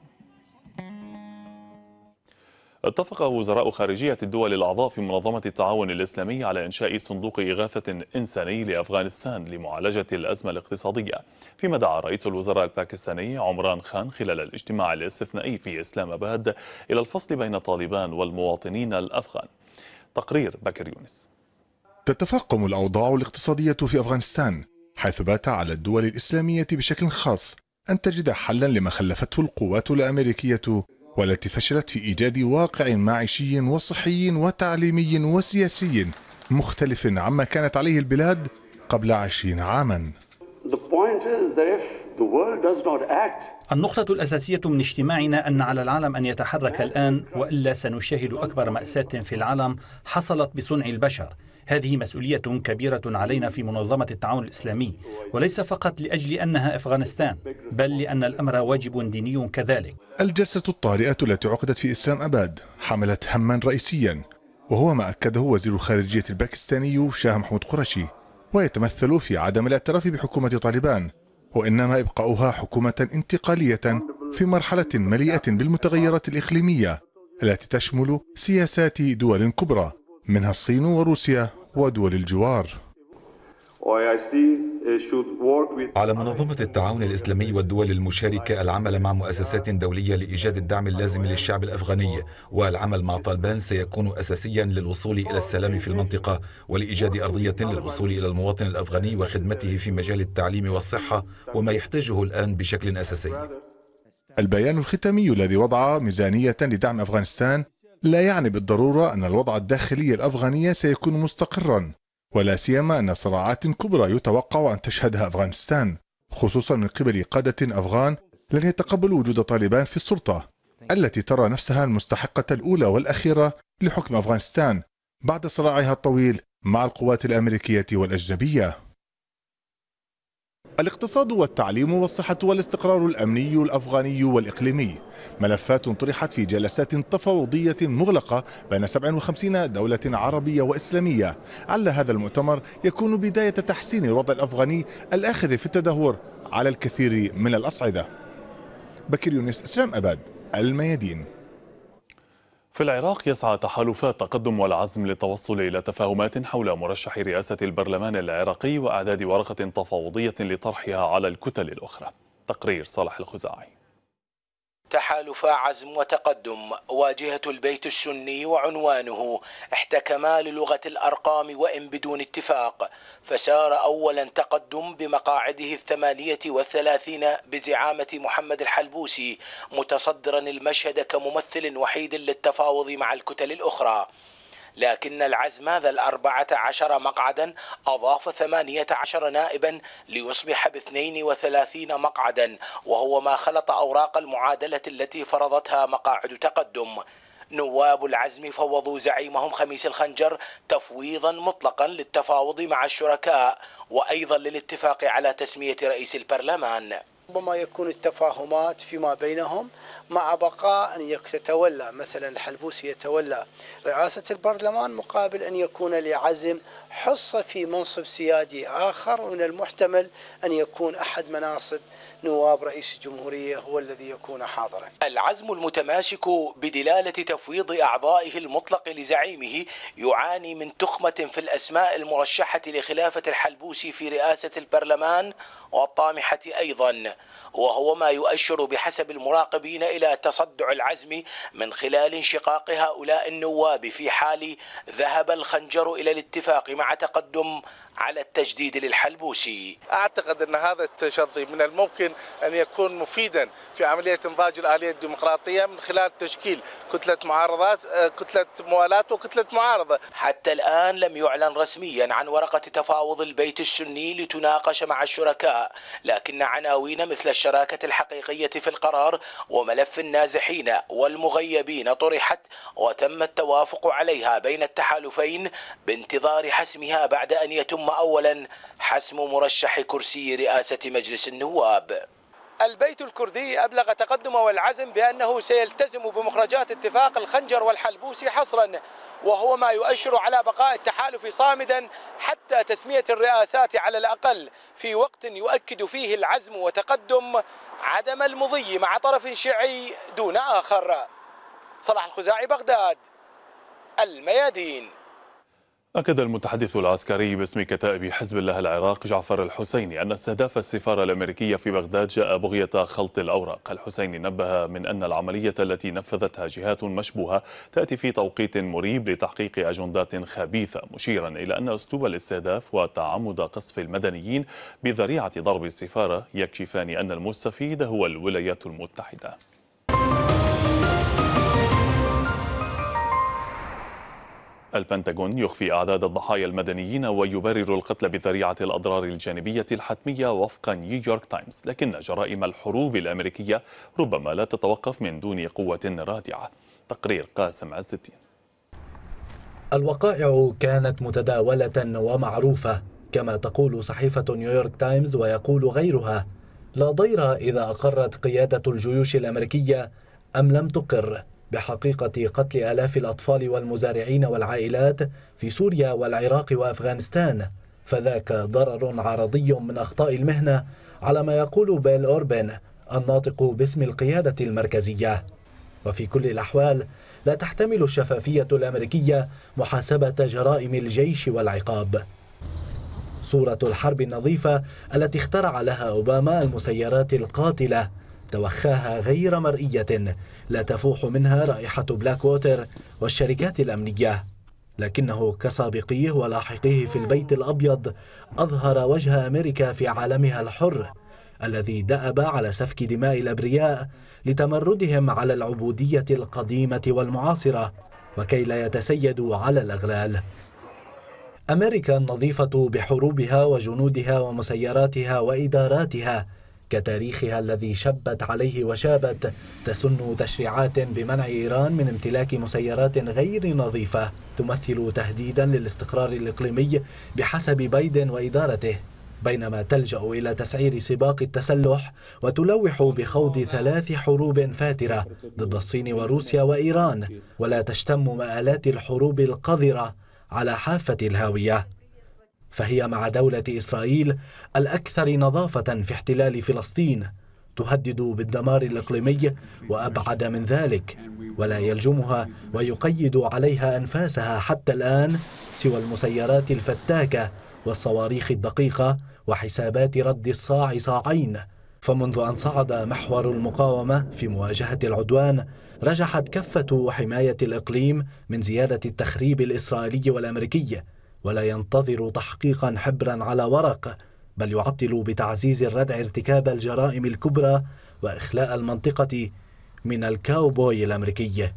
اتفق وزراء خارجية الدول الأعضاء في منظمة التعاون الإسلامي على إنشاء صندوق إغاثة إنساني لأفغانستان لمعالجة الأزمة الاقتصادية، فيما دعا رئيس الوزراء الباكستاني عمران خان خلال الاجتماع الاستثنائي في إسلام آباد إلى الفصل بين طالبان والمواطنين الأفغان. تقرير بكر يونس. تتفاقم الأوضاع الاقتصادية في أفغانستان، حيث بات على الدول الإسلامية بشكل خاص أن تجد حلا لما خلفته القوات الأمريكية، والتي فشلت في إيجاد واقع معيشي وصحي وتعليمي وسياسي مختلف عما كانت عليه البلاد قبل 20 عاما. النقطة الأساسية من اجتماعنا أن على العالم أن يتحرك الآن، وإلا سنشاهد أكبر مأساة في العالم حصلت بصنع البشر. هذه مسؤولية كبيرة علينا في منظمة التعاون الإسلامي، وليس فقط لأجل أنها أفغانستان، بل لأن الأمر واجب ديني كذلك. الجلسة الطارئة التي عقدت في إسلام آباد حملت هما رئيسيا، وهو ما أكده وزير الخارجية الباكستاني شاه محمود قرشي، ويتمثل في عدم الاعتراف بحكومة طالبان، وإنما إبقاؤها حكومة انتقالية في مرحلة مليئة بالمتغيرات الإقليمية التي تشمل سياسات دول كبرى منها الصين وروسيا ودول الجوار. على منظمة التعاون الإسلامي والدول المشاركة العمل مع مؤسسات دولية لإيجاد الدعم اللازم للشعب الأفغاني، والعمل مع طالبان سيكون أساسيا للوصول إلى السلام في المنطقة ولإيجاد أرضية للوصول إلى المواطن الأفغاني وخدمته في مجال التعليم والصحة وما يحتاجه الآن بشكل أساسي. البيان الختامي الذي وضع ميزانية لدعم أفغانستان لا يعني بالضرورة أن الوضع الداخلي الأفغاني سيكون مستقرا، ولا سيما أن صراعات كبرى يتوقع أن تشهدها أفغانستان، خصوصا من قبل قادة أفغان لن يتقبلوا وجود طالبان في السلطة التي ترى نفسها المستحقة الأولى والأخيرة لحكم أفغانستان بعد صراعها الطويل مع القوات الأمريكية والأجنبية. الاقتصاد والتعليم والصحة والاستقرار الأمني الأفغاني والإقليمي ملفات طرحت في جلسات تفاوضية مغلقة بين 57 دولة عربية وإسلامية. على هذا المؤتمر يكون بداية تحسين الوضع الأفغاني الآخذ في التدهور على الكثير من الأصعدة. بكر يونس، إسلام آباد، الميادين. في العراق يسعى تحالفات تقدم والعزم للتوصل إلى تفاهمات حول مرشح رئاسة البرلمان العراقي وإعداد ورقة تفاوضية لطرحها على الكتل الأخرى. تقرير صالح الخزاعي. تحالف عزم وتقدم واجهة البيت السني وعنوانه احتكما للغة الأرقام وإن بدون اتفاق، فسار أولا تقدم بمقاعده 38 بزعامة محمد الحلبوسي متصدرا المشهد كممثل وحيد للتفاوض مع الكتل الأخرى، لكن العزم ذا 14 مقعدا أضاف 18 نائبا ليصبح ب32 مقعدا، وهو ما خلط أوراق المعادلة التي فرضتها مقاعد تقدم. نواب العزم فوضوا زعيمهم خميس الخنجر تفويضا مطلقا للتفاوض مع الشركاء وأيضا للاتفاق على تسمية رئيس البرلمان. ربما يكون التفاهمات فيما بينهم مع بقاء أن يتولى مثلا الحلبوسي يتولى رئاسة البرلمان مقابل أن يكون لعزم حصة في منصب سيادي آخر، ومن المحتمل أن يكون أحد مناصب نواب رئيس الجمهورية هو الذي يكون حاضرا. العزم المتماسك بدلالة تفويض أعضائه المطلق لزعيمه يعاني من تخمة في الأسماء المرشحة لخلافة الحلبوسي في رئاسة البرلمان والطامحة أيضا، وهو ما يؤشر بحسب المراقبين إلى تصدع العزم من خلال انشقاق هؤلاء النواب في حال ذهب الخنجر إلى الاتفاق مع تقدم على التجديد للحلبوسي. أعتقد أن هذا التشظي من الممكن أن يكون مفيدا في عملية إنضاج الآلية الديمقراطية من خلال تشكيل كتلة معارضات، كتلة موالاة وكتلة معارضة. حتى الآن لم يعلن رسميا عن ورقة تفاوض البيت السني لتناقش مع الشركاء، لكن عناوين مثل الشراكة الحقيقية في القرار وملف النازحين والمغيبين طرحت وتم التوافق عليها بين التحالفين بانتظار حسمها بعد أن يتم أولا حسم مرشح كرسي رئاسة مجلس النواب. البيت الكردي أبلغ تقدم والعزم بأنه سيلتزم بمخرجات اتفاق الخنجر والحلبوسي حصرا، وهو ما يؤشر على بقاء التحالف صامدا حتى تسمية الرئاسات على الأقل، في وقت يؤكد فيه العزم وتقدم عدم المضي مع طرف شيعي دون آخر. صلاح الخزاعي، بغداد، الميادين. أكد المتحدث العسكري باسم كتائب حزب الله العراق جعفر الحسيني أن استهداف السفارة الأمريكية في بغداد جاء بغية خلط الأوراق. الحسيني نبه من أن العملية التي نفذتها جهات مشبوهة تأتي في توقيت مريب لتحقيق أجندات خبيثة، مشيرا إلى أن أسلوب الاستهداف وتعمد قصف المدنيين بذريعة ضرب السفارة يكشفان أن المستفيد هو الولايات المتحدة. البنتاغون يخفي أعداد الضحايا المدنيين ويبرر القتل بذريعة الأضرار الجانبية الحتمية وفق نيويورك تايمز، لكن جرائم الحروب الأمريكية ربما لا تتوقف من دون قوة رادعة. تقرير قاسم عز الدين. الوقائع كانت متداولة ومعروفة كما تقول صحيفة نيويورك تايمز ويقول غيرها، لا ضير إذا أقرت قيادة الجيوش الأمريكية أم لم تقر بحقيقة قتل آلاف الأطفال والمزارعين والعائلات في سوريا والعراق وأفغانستان، فذاك ضرر عرضي من أخطاء المهنة على ما يقول بيل أوربن الناطق باسم القيادة المركزية. وفي كل الأحوال لا تحتمل الشفافية الأمريكية محاسبة جرائم الجيش والعقاب. صورة الحرب النظيفة التي اخترع لها أوباما المسيرات القاتلة توخاها غير مرئية لا تفوح منها رائحة بلاك ووتر والشركات الأمنية، لكنه كسابقيه ولاحقيه في البيت الأبيض أظهر وجه أمريكا في عالمها الحر الذي دأب على سفك دماء الأبرياء لتمردهم على العبودية القديمة والمعاصرة وكي لا يتسيدوا على الأغلال. أمريكا النظيفة بحروبها وجنودها ومسيراتها وإداراتها كتاريخها الذي شبت عليه وشابت تسن تشريعات بمنع إيران من امتلاك مسيرات غير نظيفة تمثل تهديدا للاستقرار الإقليمي بحسب بايدن وإدارته، بينما تلجأ إلى تسعير سباق التسلح وتلوح بخوض 3 حروب فاترة ضد الصين وروسيا وإيران، ولا تشتم مآلات الحروب القذرة على حافة الهاوية. فهي مع دولة إسرائيل الأكثر نظافة في احتلال فلسطين، تهدد بالدمار الإقليمي وأبعد من ذلك، ولا يلجمها ويقيد عليها أنفاسها حتى الآن سوى المسيرات الفتاكة والصواريخ الدقيقة وحسابات رد الصاع صاعين. فمنذ أن صعد محور المقاومة في مواجهة العدوان رجحت كفة حماية الإقليم من زيادة التخريب الإسرائيلي والأمريكي، ولا ينتظر تحقيقا حبرا على ورق، بل يعطل بتعزيز الردع ارتكاب الجرائم الكبرى وإخلاء المنطقة من الكاوبوي الأمريكي.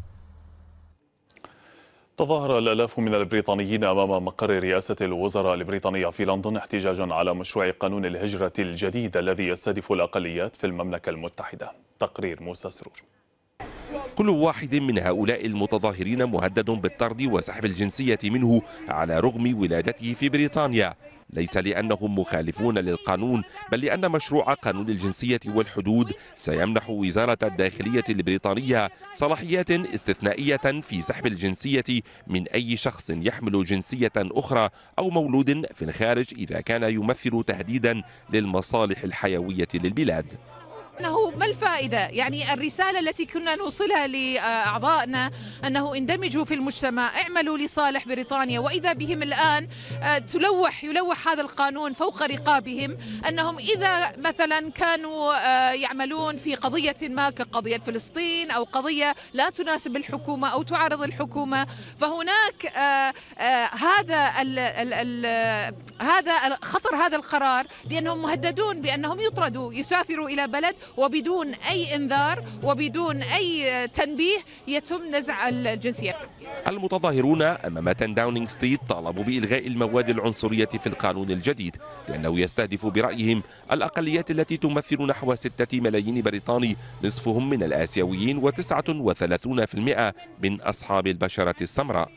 تظاهر الآلاف من البريطانيين أمام مقر رئاسة الوزراء البريطانية في لندن احتجاجا على مشروع قانون الهجرة الجديد الذي يستهدف الأقليات في المملكة المتحدة. تقرير موسى سرور. كل واحد من هؤلاء المتظاهرين مهدد بالطرد وسحب الجنسية منه على رغم ولادته في بريطانيا، ليس لأنهم مخالفون للقانون، بل لأن مشروع قانون الجنسية والحدود سيمنح وزارة الداخلية البريطانية صلاحيات استثنائية في سحب الجنسية من أي شخص يحمل جنسية أخرى أو مولود في الخارج إذا كان يمثل تهديدا للمصالح الحيوية للبلاد. أنه ما الفائدة؟ يعني الرسالة التي كنا نوصلها لأعضائنا أنه اندمجوا في المجتمع، اعملوا لصالح بريطانيا، وإذا بهم الآن يلوح هذا القانون فوق رقابهم، أنهم إذا مثلا كانوا يعملون في قضية ما كقضية فلسطين أو قضية لا تناسب الحكومة أو تعارض الحكومة، فهناك هذا خطر هذا القرار بأنهم مهددون بأنهم يطردوا، يسافروا إلى بلد وبدون أي إنذار وبدون أي تنبيه يتم نزع الجنسية. المتظاهرون أمام داونينغ ستريت طالبوا بإلغاء المواد العنصرية في القانون الجديد، لأنه يستهدف برأيهم الأقليات التي تمثل نحو 6 ملايين بريطاني، نصفهم من الآسيويين و39% من أصحاب البشرة السمراء.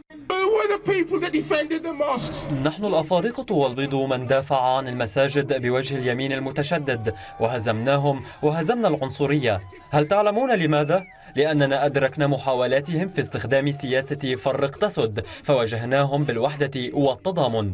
نحن الأفارقة والبيض من دافع عن المساجد بوجه اليمين المتشدد، وهزمناهم وهزمنا العنصرية. هل تعلمون لماذا؟ لأننا أدركنا محاولاتهم في استخدام سياسة فرق تسد، فواجهناهم بالوحدة والتضامن.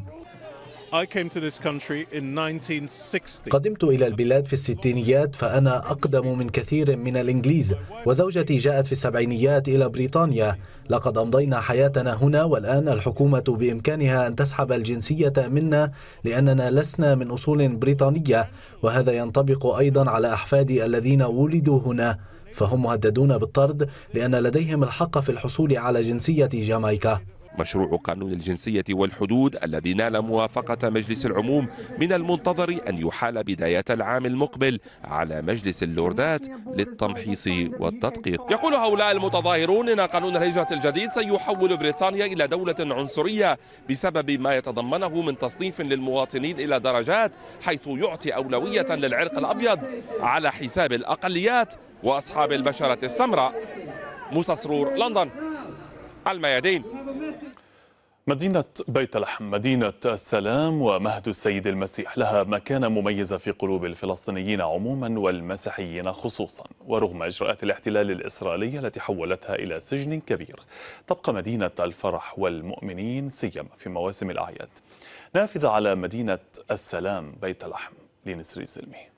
قدمت إلى البلاد في الستينيات، فأنا أقدم من كثير من الإنجليز، وزوجتي جاءت في السبعينيات إلى بريطانيا. لقد أمضينا حياتنا هنا، والآن الحكومة بإمكانها أن تسحب الجنسية منا لأننا لسنا من أصول بريطانية، وهذا ينطبق أيضا على أحفادي الذين ولدوا هنا، فهم مهددون بالطرد لأن لديهم الحق في الحصول على جنسية جامايكا. مشروع قانون الجنسية والحدود الذي نال موافقة مجلس العموم من المنتظر أن يحال بداية العام المقبل على مجلس اللوردات للتمحيص والتدقيق. يقول هؤلاء المتظاهرون إن قانون الهجرة الجديد سيحول بريطانيا إلى دولة عنصرية بسبب ما يتضمنه من تصنيف للمواطنين إلى درجات، حيث يعطي أولوية للعرق الأبيض على حساب الأقليات وأصحاب البشرة السمراء. موسى سرور، لندن، الميادين. مدينة بيت لحم، مدينة السلام ومهد السيد المسيح، لها مكانة مميزة في قلوب الفلسطينيين عموما والمسيحيين خصوصا، ورغم إجراءات الاحتلال الإسرائيلي التي حولتها إلى سجن كبير، تبقى مدينة الفرح والمؤمنين سيما في مواسم الأعياد. نافذة على مدينة السلام بيت لحم لنسري السلمي.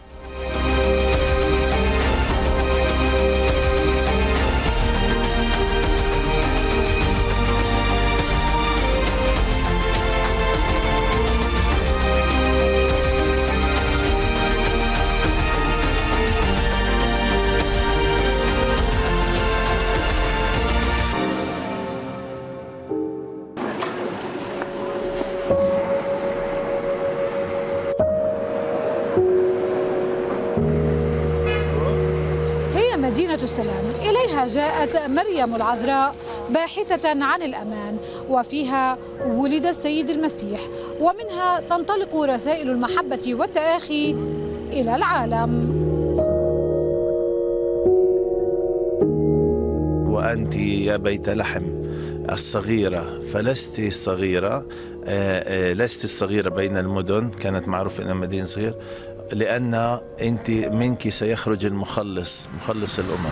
مدينة السلام، إليها جاءت مريم العذراء باحثة عن الأمان، وفيها ولد السيد المسيح، ومنها تنطلق رسائل المحبة والتآخي إلى العالم. وأنت يا بيت لحم الصغيرة فلست صغيرة، لست الصغيرة بين المدن، كانت معروفة أنها مدينة صغيرة، لأن أنت منك سيخرج المخلص، مخلص الأمم.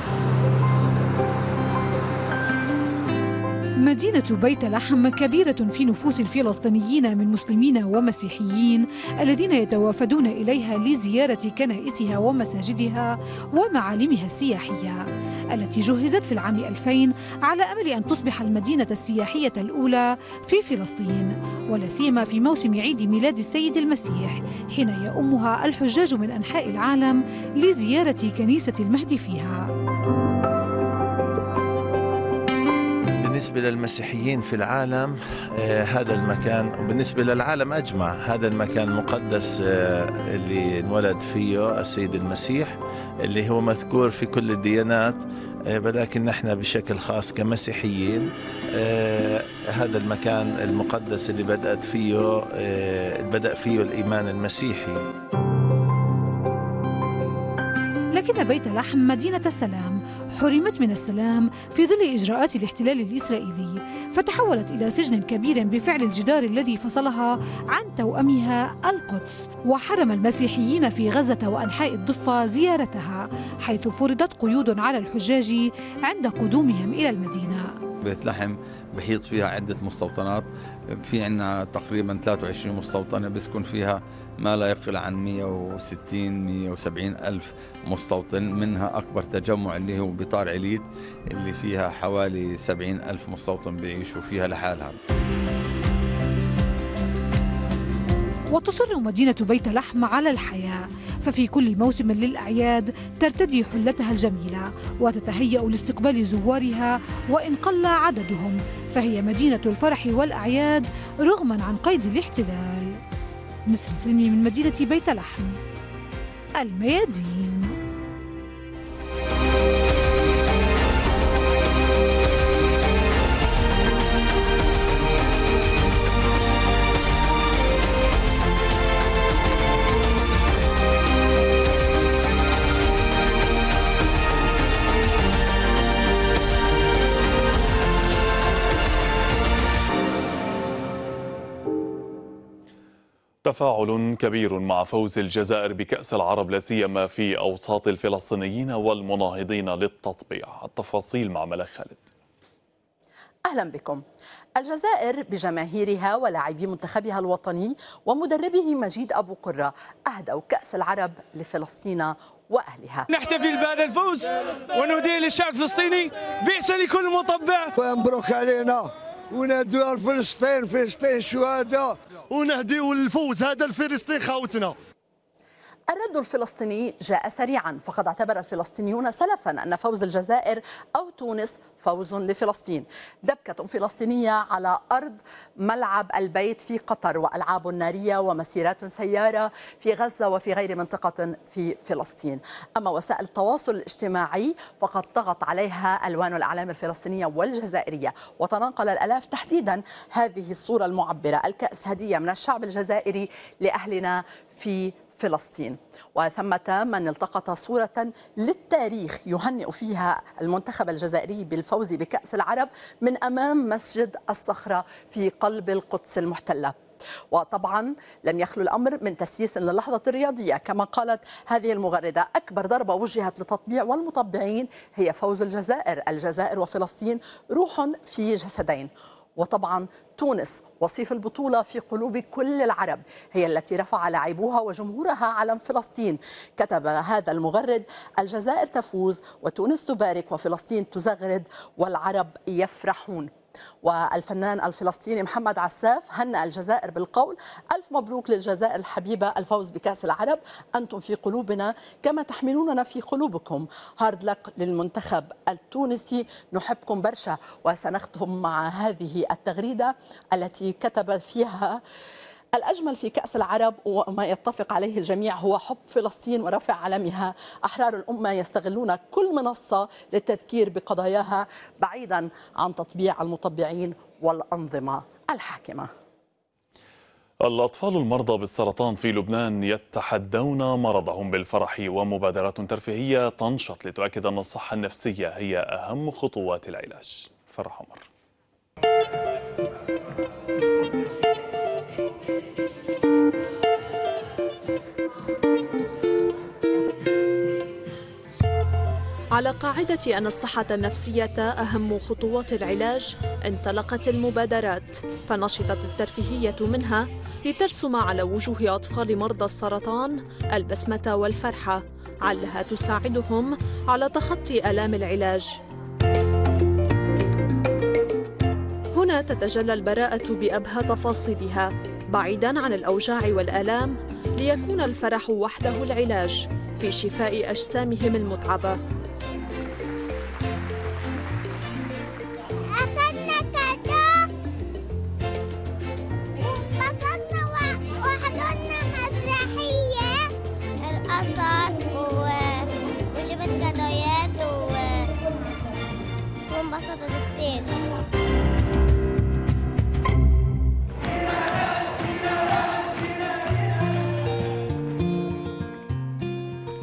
مدينة بيت لحم كبيرة في نفوس الفلسطينيين من مسلمين ومسيحيين الذين يتوافدون إليها لزيارة كنائسها ومساجدها ومعالمها السياحية، التي جهزت في العام 2000 على أمل أن تصبح المدينة السياحية الأولى في فلسطين، ولا سيما في موسم عيد ميلاد السيد المسيح، حين يؤمها الحجاج من أنحاء العالم لزيارة كنيسة المهد فيها. بالنسبة للمسيحيين في العالم هذا المكان، وبالنسبة للعالم أجمع، هذا المكان المقدس اللي انولد فيه السيد المسيح، اللي هو مذكور في كل الديانات، ولكن نحن بشكل خاص كمسيحيين هذا المكان المقدس اللي بدأ فيه الإيمان المسيحي. لكن لكن بيت لحم مدينة السلام حرمت من السلام في ظل إجراءات الاحتلال الإسرائيلي، فتحولت إلى سجن كبير بفعل الجدار الذي فصلها عن توأمها القدس، وحرم المسيحيين في غزة وأنحاء الضفة زيارتها، حيث فرضت قيود على الحجاج عند قدومهم إلى المدينة. بيت لحم بحيط فيها عدة مستوطنات، في عنا تقريبا 23 مستوطنة بيسكن فيها ما لا يقل عن 160-170 ألف مستوطن، منها أكبر تجمع اللي هو بطار عليت اللي فيها حوالي 70 ألف مستوطن بيعيشوا فيها لحالها. وتصر مدينة بيت لحم على الحياة، ففي كل موسم للأعياد ترتدي حلتها الجميلة وتتهيأ لاستقبال زوارها وإن قل عددهم، فهي مدينة الفرح والأعياد رغما عن قيد الاحتلال. نسرين سلمي من مدينة بيت لحم، الميادين. تفاعل كبير مع فوز الجزائر بكأس العرب، لا سيما في أوساط الفلسطينيين والمناهضين للتطبيع. التفاصيل مع ملك خالد. أهلا بكم. الجزائر بجماهيرها ولاعبي منتخبها الوطني ومدربه مجيد أبو قرة أهدوا كأس العرب لفلسطين وأهلها. نحتفل بهذا الفوز ونهديه للشعب الفلسطيني، بئس لكل مطبع. فمبروك علينا ونهديو لفلسطين، فلسطين شهداء، ونهديو الفوز هذا لفلسطين خوتنا. الرد الفلسطيني جاء سريعا، فقد اعتبر الفلسطينيون سلفا أن فوز الجزائر أو تونس فوز لفلسطين. دبكة فلسطينية على أرض ملعب البيت في قطر، وألعاب نارية ومسيرات سيارة في غزة وفي غير منطقة في فلسطين. أما وسائل التواصل الاجتماعي فقد طغت عليها ألوان الأعلام الفلسطينية والجزائرية، وتناقل الآلاف تحديدا هذه الصورة المعبرة: الكأس هدية من الشعب الجزائري لأهلنا في فلسطين. وثمة من التقط صورة للتاريخ يهنئ فيها المنتخب الجزائري بالفوز بكأس العرب من أمام مسجد الصخرة في قلب القدس المحتلة. وطبعا لم يخلو الأمر من تسييس للحظة الرياضية، كما قالت هذه المغردة: أكبر ضربة وجهت للتطبيع والمطبعين هي فوز الجزائر. الجزائر وفلسطين روح في جسدين. وطبعا تونس وصيف البطولة في قلوب كل العرب، هي التي رفع لاعبوها وجمهورها علم فلسطين. كتب هذا المغرد: الجزائر تفوز وتونس تبارك وفلسطين تزغرد والعرب يفرحون. والفنان الفلسطيني محمد عساف هنأ الجزائر بالقول: ألف مبروك للجزائر الحبيبة الفوز بكأس العرب، أنتم في قلوبنا كما تحملوننا في قلوبكم. هارد لك للمنتخب التونسي، نحبكم برشا. وسنختم مع هذه التغريدة التي كتب فيها: الأجمل في كأس العرب وما يتفق عليه الجميع هو حب فلسطين ورفع علمها. أحرار الأمة يستغلون كل منصة للتذكير بقضاياها بعيدا عن تطبيع المطبعين والأنظمة الحاكمة. الأطفال المرضى بالسرطان في لبنان يتحدون مرضهم بالفرح، ومبادرات ترفيهية تنشط لتؤكد أن الصحة النفسية هي أهم خطوات العلاج. فرح عمر. على قاعدة أن الصحة النفسية أهم خطوات العلاج، انطلقت المبادرات، فنشطت الترفيهية منها لترسم على وجوه أطفال مرضى السرطان البسمة والفرحة، علها تساعدهم على تخطي آلام العلاج. هنا تتجلى البراءة بأبهى تفاصيلها، بعيداً عن الأوجاع والآلام، ليكون الفرح وحده العلاج في شفاء أجسامهم المتعبة.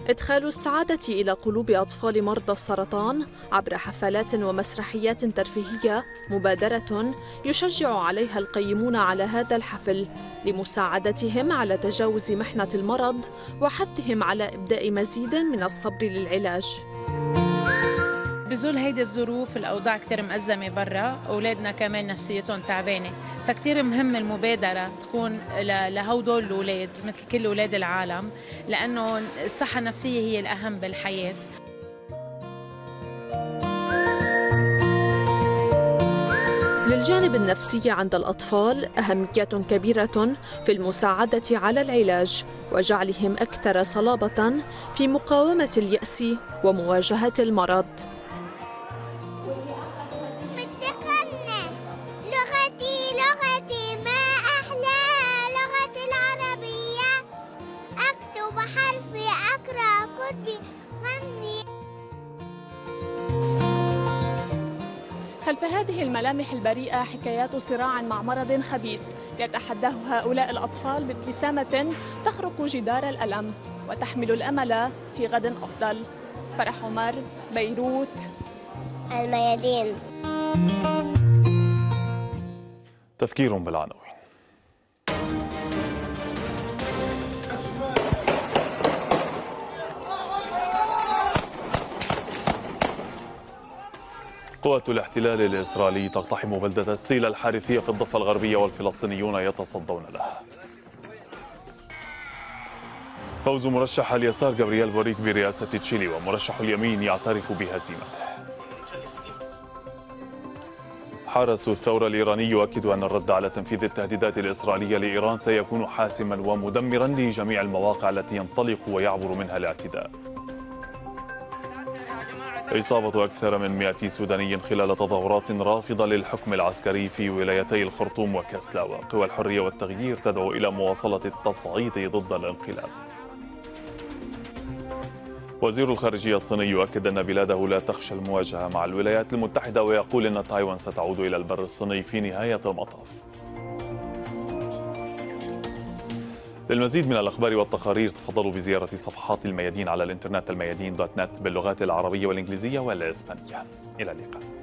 إدخال السعادة إلى قلوب أطفال مرضى السرطان عبر حفلات ومسرحيات ترفيهية مبادرة يشجع عليها القيمون على هذا الحفل لمساعدتهم على تجاوز محنة المرض وحثهم على إبداء مزيد من الصبر للعلاج. بظل هيدي الظروف الأوضاع كتير مأزمة برا، أولادنا كمان نفسيتهم تعبانة، فكتير مهم المبادرة تكون لهودول الأولاد مثل كل أولاد العالم، لأنه الصحة النفسية هي الأهم بالحياة. للجانب النفسي عند الأطفال أهمية كبيرة في المساعدة على العلاج وجعلهم أكثر صلابة في مقاومة اليأس ومواجهة المرض. خلف هذه الملامح البريئة حكايات صراع مع مرض خبيث يتحداه هؤلاء الأطفال بابتسامة تخرق جدار الألم وتحمل الأمل في غد أفضل. فرح عمر، بيروت، الميادين. تذكير بالعناوين. قوات الاحتلال الإسرائيلي تقتحم بلدة السيلة الحارثية في الضفة الغربية والفلسطينيون يتصدون لها. فوز مرشح اليسار جابرييل بوريك برئاسة تشيلي ومرشح اليمين يعترف بهزيمته. حرس الثورة الإيراني يؤكد أن الرد على تنفيذ التهديدات الإسرائيلية لإيران سيكون حاسما ومدمرا لجميع المواقع التي ينطلق ويعبر منها الاعتداء. إصابة أكثر من 100 سوداني خلال تظاهرات رافضة للحكم العسكري في ولايتي الخرطوم وكسلا، وقوى الحرية والتغيير تدعو إلى مواصلة التصعيد ضد الانقلاب. وزير الخارجية الصيني يؤكد أن بلاده لا تخشى المواجهة مع الولايات المتحدة، ويقول أن تايوان ستعود إلى البر الصيني في نهاية المطاف. للمزيد من الأخبار والتقارير تفضلوا بزيارة صفحات الميادين على الإنترنت الميادين.net باللغات العربية والإنجليزية والإسبانية. إلى اللقاء.